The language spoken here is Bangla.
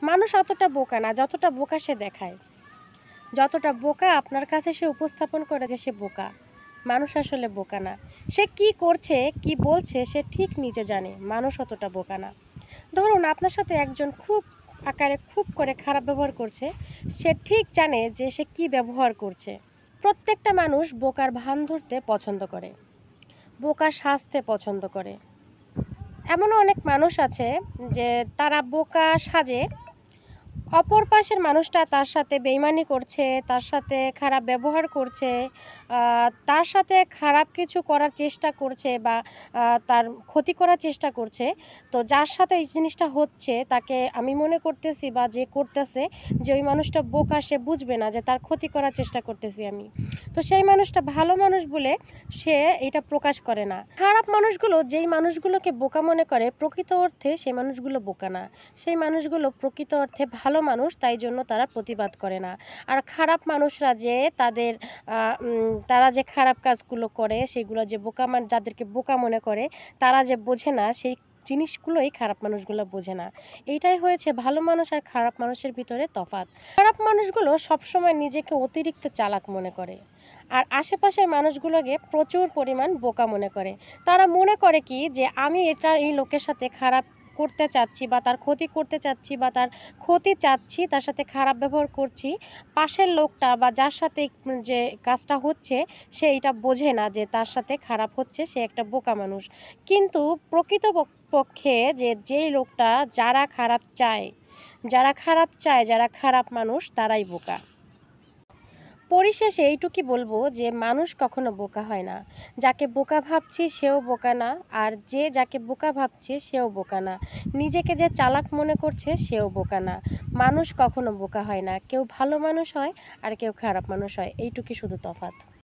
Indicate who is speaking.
Speaker 1: মানুষ অতটা বোকা না যতটা বোকা সে দেখায়। যতটা বোকা আপনার কাছে সে উপস্থাপন করে যে সে বোকা, মানুষ আসলে বোকা না। সে কি করছে কি বলছে সে ঠিক নিজে জানে। মানুষ অতটা বোকা না। ধরুন আপনার সাথে একজন খুব করে খারাপ ব্যবহার করছে, সে ঠিক জানে যে সে কি ব্যবহার করছে। প্রত্যেকটা মানুষ বোকার ভান ধরতে পছন্দ করে, বোকা সাজতে পছন্দ করে। এমনও অনেক মানুষ আছে যে তারা বোকা সাজে, অপর পাশের মানুষটা তার সাথে বেইমানি করছে, তার সাথে খারাপ ব্যবহার করছে, তার সাথে খারাপ কিছু করার চেষ্টা করছে বা তার ক্ষতি করার চেষ্টা করছে। তো যার সাথে এই জিনিসটা হচ্ছে তাকে আমি মনে করতেছি বা যে করতেছে যে ওই মানুষটা বোকা, সে বুঝবে না যে তার ক্ষতি করার চেষ্টা করতেছি আমি। তো সেই মানুষটা ভালো মানুষ বলে সে এটা প্রকাশ করে না। খারাপ মানুষগুলো যেই মানুষগুলোকে বোকা মনে করে প্রকৃত অর্থে সেই মানুষগুলো বোকা না, সেই মানুষগুলো প্রকৃত অর্থে ভালো মানুষ, তাই জন্য তারা প্রতিবাদ করে না। আর খারাপ মানুষরা যে তারা যে খারাপ কাজগুলো করে সেগুলো যে যাদেরকে বোকা মনে করে তারা যে বোঝে না সেই জিনিসগুলোই খারাপ মানুষগুলো বোঝে না। এইটাই হয়েছে ভালো মানুষ আর খারাপ মানুষের ভিতরে তফাৎ। খারাপ মানুষগুলো সবসময় নিজেকে অতিরিক্ত চালাক মনে করে, আর আশেপাশের মানুষগুলোকে প্রচুর পরিমাণ বোকা মনে করে। তারা মনে করে কি যে আমি এই লোকের সাথে খারাপ করতে চাচ্ছি বা তার ক্ষতি করতে চাচ্ছি বা তার ক্ষতি চাচ্ছি, তার সাথে খারাপ ব্যবহার করছি। পাশের লোকটা বা যার সাথে যে কাজটা হচ্ছে সে এটা বোঝে না যে তার সাথে খারাপ হচ্ছে, সে একটা বোকা মানুষ। কিন্তু পক্ষে যেই লোকটা যারা খারাপ মানুষ তারাই বোকা। পরিশেষে এইটুকুই বলবো যে মানুষ কখনো বোকা হয় না। যাকে বোকা ভাবছি সেও বোকা না, আর যাকে বোকা ভাবছে সেও বোকা না। নিজেকে যে চালাক মনে করছে সেও বোকা না। মানুষ কখনো বোকা হয় না, কেউ ভালো মানুষ হয় আর কেউ খারাপ মানুষ হয়, এইটুকুই শুধু তফাৎ।